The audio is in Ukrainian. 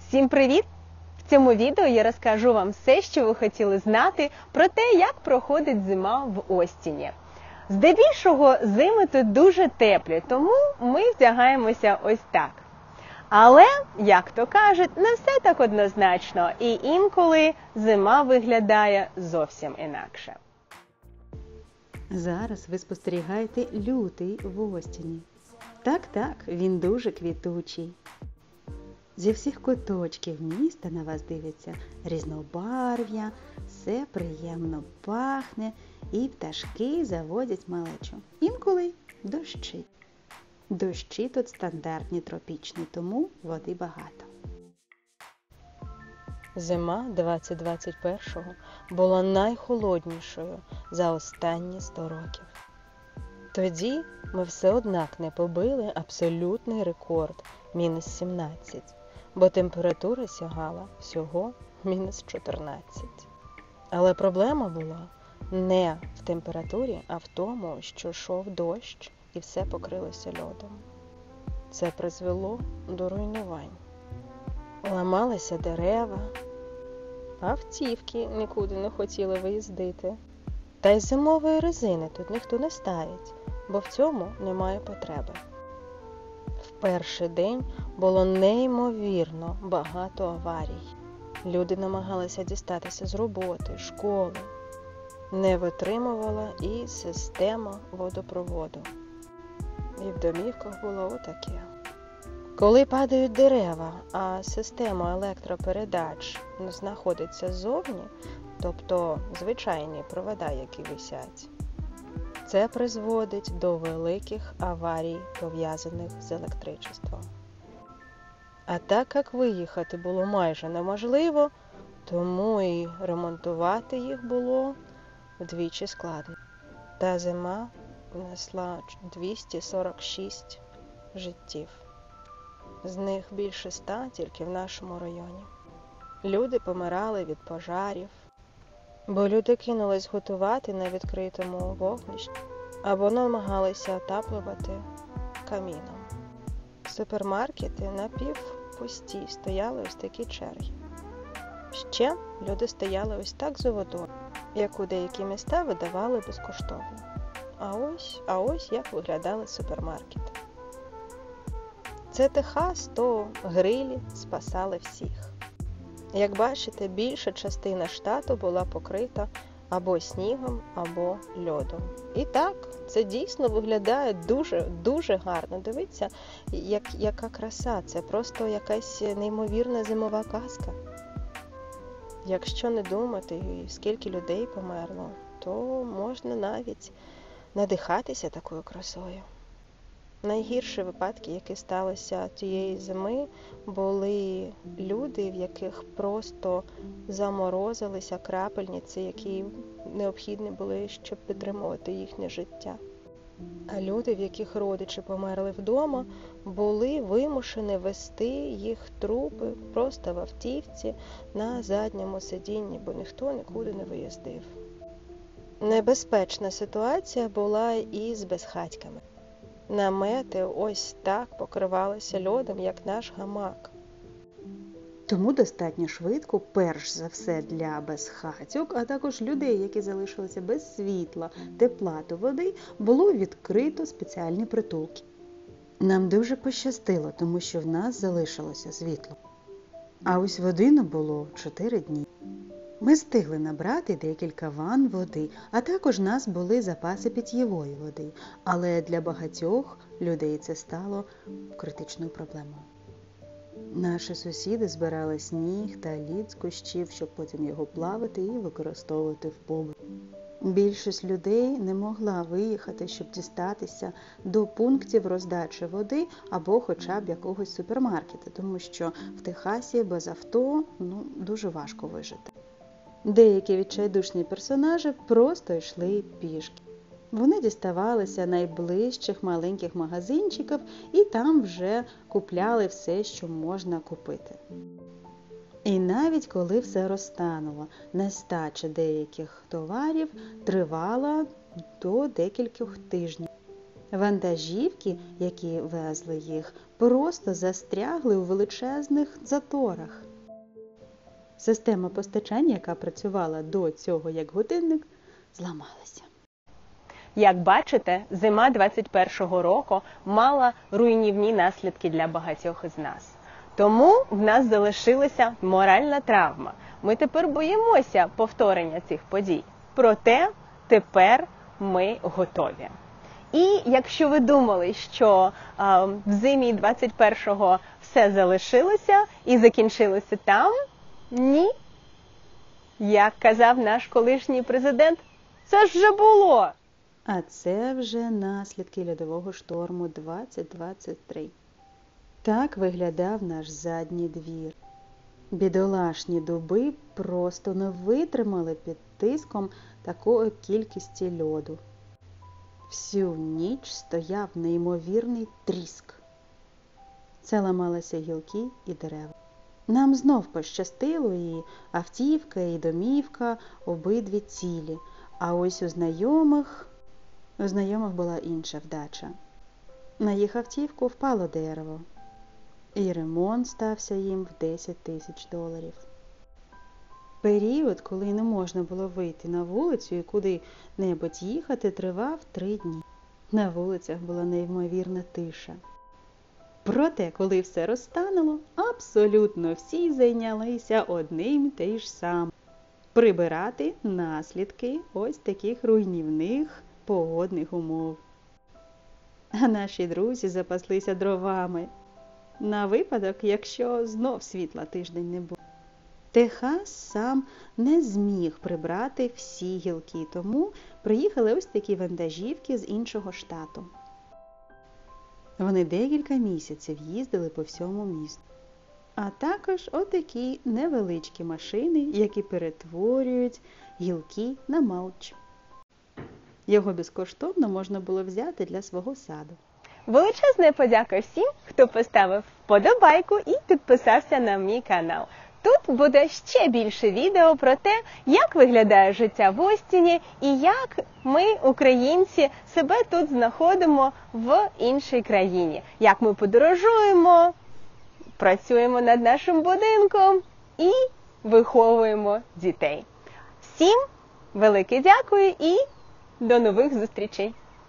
Всім привіт! В цьому відео я розкажу вам все, що ви хотіли знати про те, як проходить зима в Остіні. Здебільшого зими тут дуже теплі, тому ми вдягаємося ось так. Але, як то кажуть, не все так однозначно, і інколи зима виглядає зовсім інакше. Зараз ви спостерігаєте лютий в Остіні. Так, він дуже квітучий. Зі всіх куточків міста на вас дивиться різнобарв'я, все приємно пахне і пташки заводять малечу. Інколи дощі. Дощі тут стандартні тропічні, тому води багато. Зима 2021-го була найхолоднішою за останні 100 років. Тоді ми все однак не побили абсолютний рекорд – мінус 17, бо температура сягала всього мінус 14. Але проблема була не в температурі, а в тому, що йшов дощ і все покрилося льодом. Це призвело до руйнувань. Ламалися дерева, автівки нікуди не хотіли виїздити. Та й зимової резини тут ніхто не ставить, бо в цьому немає потреби. В перший день було неймовірно багато аварій. Люди намагалися дістатися з роботи, школи. Не витримувала і система водопроводу. І в домівках було отаке. Коли падають дерева, а система електропередач знаходиться ззовні, тобто звичайні провода, які висять, це призводить до великих аварій, пов'язаних з електричеством. А так як виїхати було майже неможливо, тому і ремонтувати їх було вдвічі складно. Та зима несла 246 життів. З них більше 100 тільки в нашому районі. Люди помирали від пожарів, бо люди кинулись готувати на відкритому вогнищі або намагалися отаплювати каміном. Супермаркети напівпусті, стояли ось такі черги. Ще люди стояли ось так за водою, яку деякі міста видавали безкоштовно. А ось як виглядали супермаркети. Це Техас, то грилі спасали всіх. Як бачите, більша частина штату була покрита або снігом, або льодом. І так, це дійсно виглядає дуже гарно. Дивіться, яка краса. Це просто якась неймовірна зимова казка. Якщо не думати, скільки людей померло, то можна навіть надихатися такою красою. Найгірші випадки, які сталися тієї зими, були люди, в яких просто заморозилися крапельниці, які необхідні були, щоб підтримувати їхнє життя. А люди, в яких родичі померли вдома, були вимушені везти їх трупи просто в автівці на задньому сидінні, бо ніхто нікуди не виїздив. Небезпечна ситуація була і з безхатьками. Намети ось так покривалися льодом, як наш гамак. Тому достатньо швидко, перш за все для безхатьок, а також людей, які залишилися без світла, тепла та води, було відкрито спеціальні притулки. Нам дуже пощастило, тому що в нас залишилося світло. А ось води не було 4 дні. Ми встигли набрати декілька ванн води, а також у нас були запаси питьєвої води. Але для багатьох людей це стало критичною проблемою. Наші сусіди збирали сніг та лід з кущів, щоб потім його плавити і використовувати в побуті. Більшість людей не могла виїхати, щоб дістатися до пунктів роздачі води або хоча б якогось супермаркету, тому що в Техасі без авто дуже важко вижити. Деякі відчайдушні персонажі просто йшли пішки. Вони діставалися найближчих маленьких магазинчиків і там вже купляли все, що можна купити. І навіть коли все розтануло, нестача деяких товарів тривала до декількох тижнів. Вантажівки, які везли їх, просто застрягли у величезних заторах. Система постачання, яка працювала до цього як годинник, зламалася. Як бачите, зима 21-го року мала руйнівні наслідки для багатьох із нас. Тому в нас залишилася моральна травма. Ми тепер боїмося повторення цих подій. Проте тепер ми готові. І якщо ви думали, що в зимі 21-го все залишилося і закінчилося там, ні. Як казав наш колишній президент, це ж вже було. А це вже наслідки льодового шторму 2023. Так виглядав наш задній двір. Бідолашні дуби просто не витримали під тиском такої кількості льоду. Всю ніч стояв неймовірний тріск. Це ламалися гілки і дерева. Нам знов пощастило, і автівка, і домівка обидві цілі. А ось у знайомих була інша вдача. На їх автівку впало дерево. І ремонт стався їм в $10,000. Період, коли не можна було вийти на вулицю і куди-небудь їхати, тривав 3 дні. На вулицях була неймовірна тиша. Проте, коли все розтануло, абсолютно всі зайнялися одним те ж самим – прибирати наслідки ось таких руйнівних погодних умов. А наші друзі запаслися дровами на випадок, якщо знов світла тиждень не буде. Техас сам не зміг прибрати всі гілки, тому приїхали ось такі вантажівки з іншого штату. Вони декілька місяців їздили по всьому місту. А також отакі невеличкі машини, які перетворюють гілки на малч. Його безкоштовно можна було взяти для свого саду. Величезна подяка всім, хто поставив вподобайку і підписався на мій канал. Тут буде ще більше відео про те, як виглядає життя в Остіні і як ми, українці, себе тут знаходимо в іншій країні. Як ми подорожуємо, працюємо над нашим будинком і виховуємо дітей. Всім велике дякую і до нових зустрічей!